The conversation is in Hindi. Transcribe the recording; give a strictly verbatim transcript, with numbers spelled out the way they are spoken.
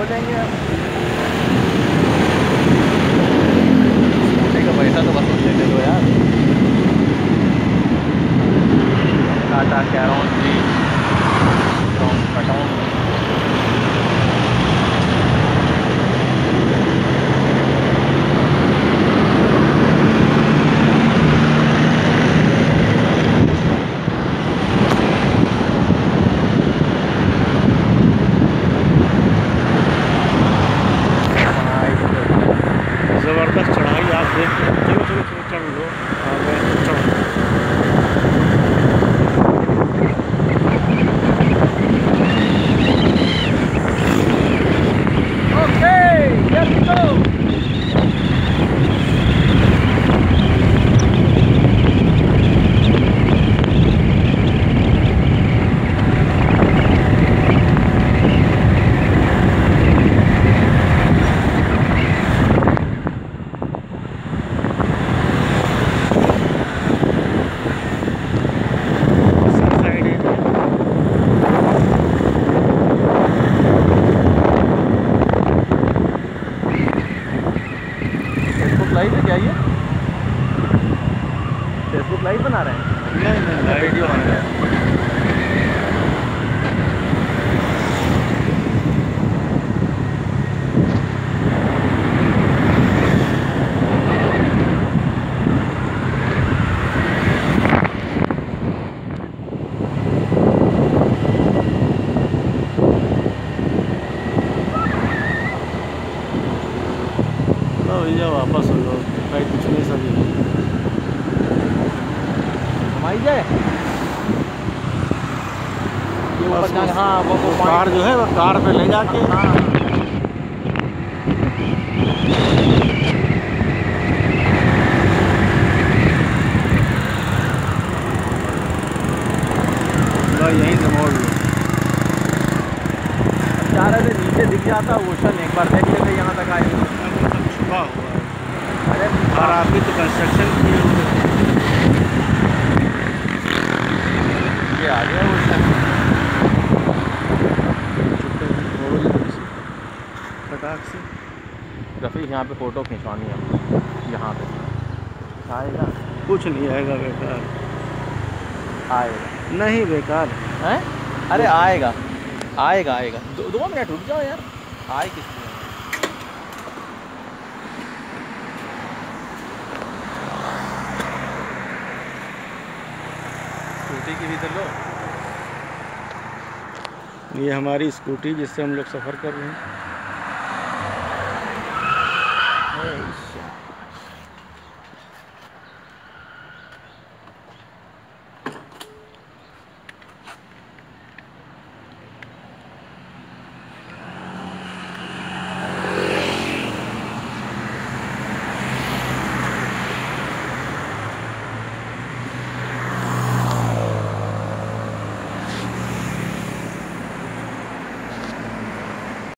देंगे यार। स्कूटी का पैसा तो बस दे दो यार। टाटा कैरोन प्लीज फ्रॉम कटौन। ज़बरदस्त चढ़ाई आप देख रहे हैं। चलो चलो चलो चढ़ लो। आ गए चढ़ो। लाइव है क्या ये? फेसबुक लाइव बना रहे हैं? नहीं नहीं वीडियो बन रहा है। भैया वापस हो जाओ भाई, कुछ नहीं सभी घुमाई जाए ये ऊपर जाके। हाँ वो वो कार जो है वो कार पे ले जाके। हाँ यहीं से मोड़ लो। जा रहे थे नीचे दिख जाता ओशन, एक बार देख लेते यहाँ तक आए। छुपा हुआ है। अरे और आपकी तो कंस्ट्रक्शन की ये आ गया ओशन। फटाक से रफ़ी यहाँ पे फ़ोटो खिंचवानी है हमको। यहाँ पे आएगा? कुछ नहीं आएगा बेकार। आएगा नहीं बेकार है। अरे आएगा आएगा आएगा। दो, दो मिनट रुक जाओ यार। आए किस लिए? स्कूटी की भी तो लो। ये हमारी स्कूटी जिससे हम लोग सफ़र कर रहे हैं।